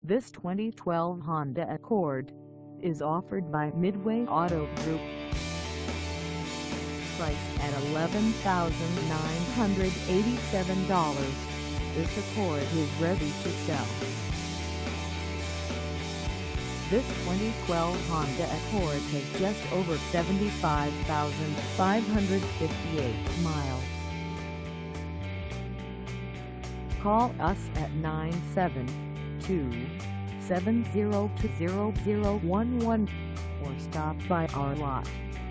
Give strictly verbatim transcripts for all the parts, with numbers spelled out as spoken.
This twenty twelve Honda Accord is offered by Midway Auto Group. Priced at eleven thousand nine hundred eighty-seven dollars, this Accord is ready to sell. This twenty twelve Honda Accord has just over seventy-five thousand five hundred fifty-eight miles. Call us at nine seven two, seven zero two, zero zero one one or stop by our lot.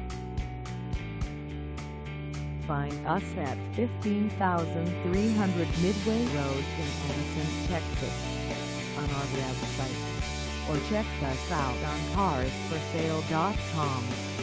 Find us at fifteen thousand three hundred Midway Road in Addison, Texas on our website, or check us out on cars for sale dot com.